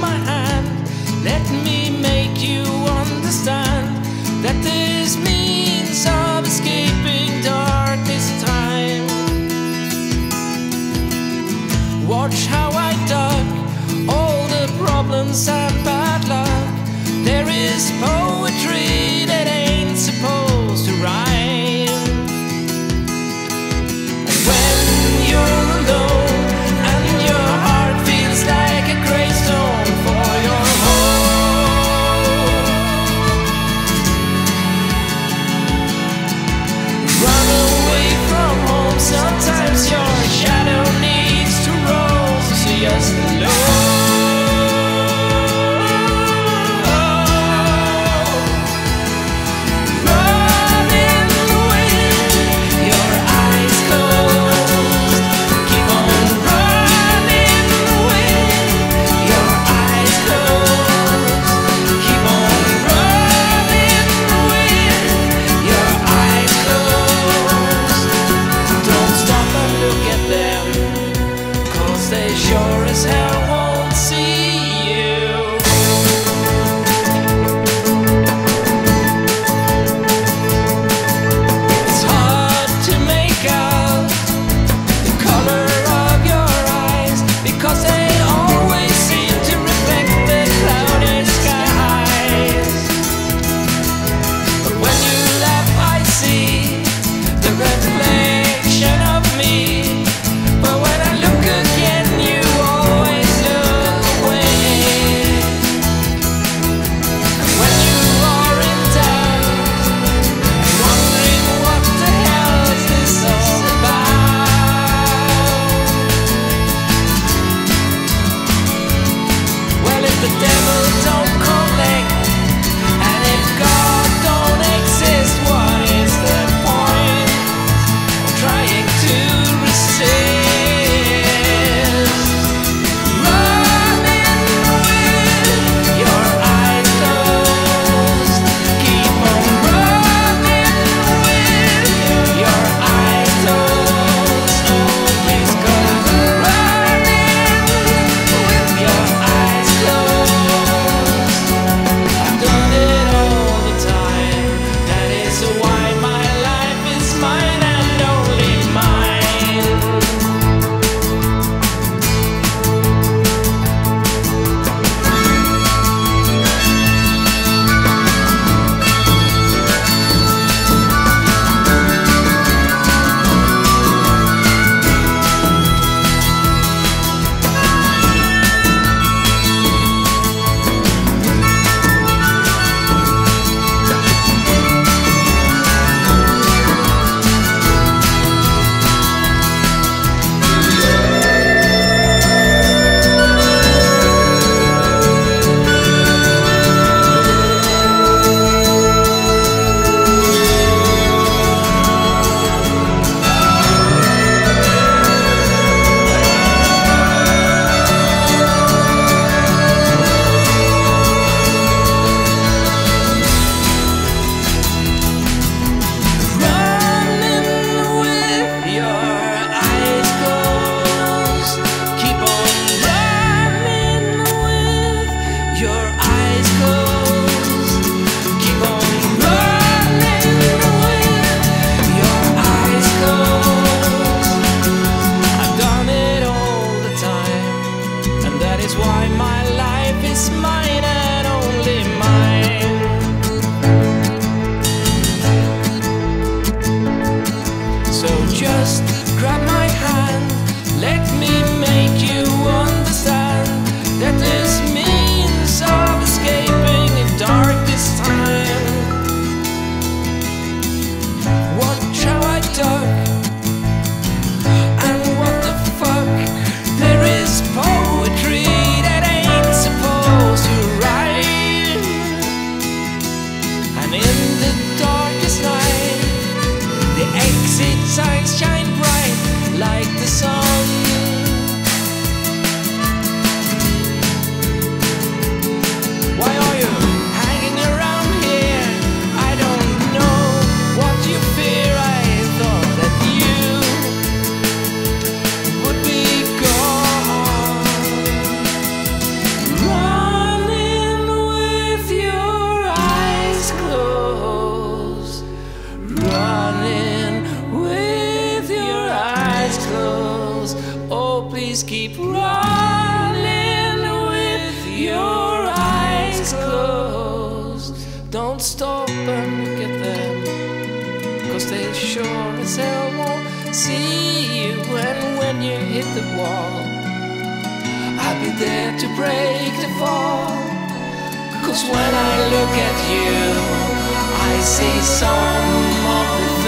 my hand. Let me make you understand that there's means of escaping darkest time. Watch how I duck all the problems and bad luck. There is poetry that ain't supposed to rhyme. When you're alone and your heart feels like a gravestone for your home, run away from home. Sometimes your shadow needs to roll to see us alone. They sure as hell running with your eyes closed. Oh, please keep running with your eyes closed. Don't stop and look at them, 'cause they sure as hell won't see you. And when you hit the wall, I'll be there to break the fall. 'Cause when I look at you, I see some of the